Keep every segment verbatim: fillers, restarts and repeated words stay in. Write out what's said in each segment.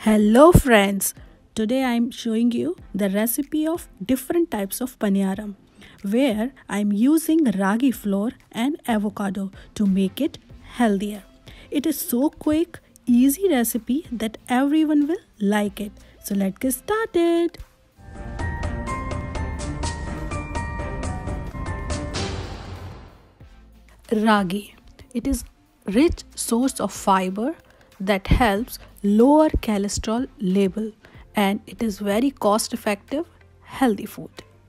Hello friends, today I am showing you the recipe of different types of paniyaram where I am using ragi flour and avocado to make it healthier. It is so quick, easy recipe that everyone will like it. So let's get started. Ragi. It is rich source of fiber that helps lower cholesterol level, and it is very cost effective healthy food.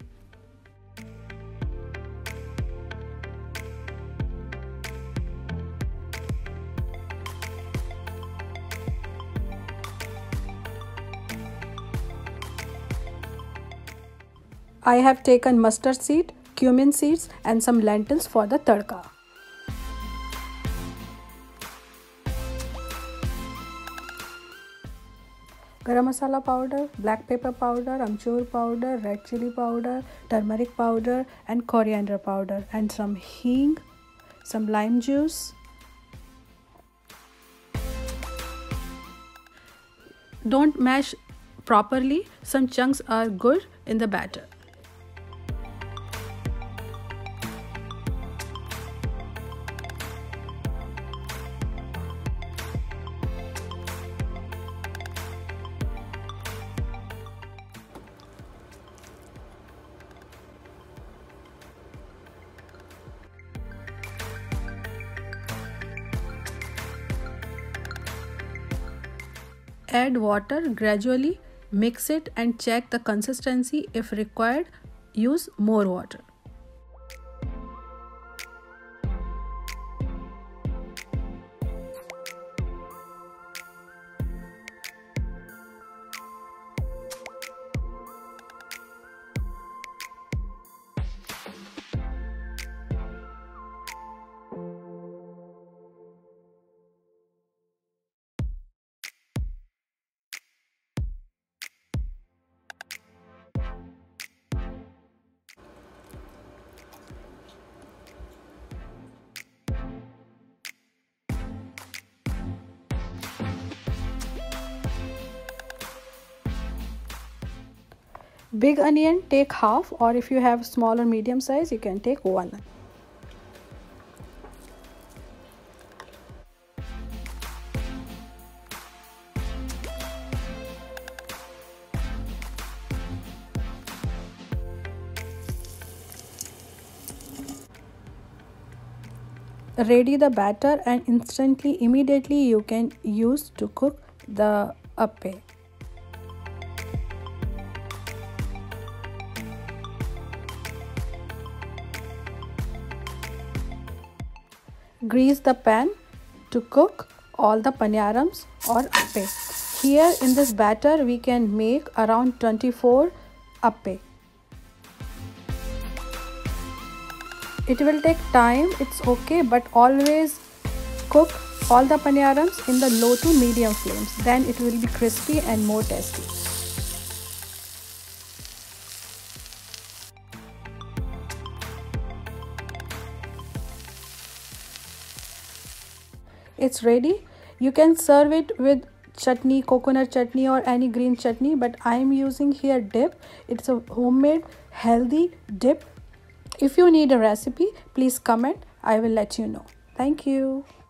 I have taken mustard seed, cumin seeds and some lentils for the tadka. Garam masala powder, black pepper powder, amchur powder, red chili powder, turmeric powder and coriander powder, and some hing, some lime juice. Don't mash properly, some chunks are good in the batter. Add water gradually, mix it and check the consistency. If required, use more water. Big onion, take half, or if you have small or medium size, you can take one. Ready the batter and instantly, immediately you can use to cook the appe. Grease the pan to cook all the paniyarams or appe. Here in this batter we can make around twenty-four appe. It will take time, it's okay, but always cook all the paniyarams in the low to medium flames. Then it will be crispy and more tasty. It's ready. You can serve it with chutney, coconut chutney or any green chutney, but I am using here dip. It's a homemade healthy dip. If you need a recipe, please comment. I will let you know. Thank you.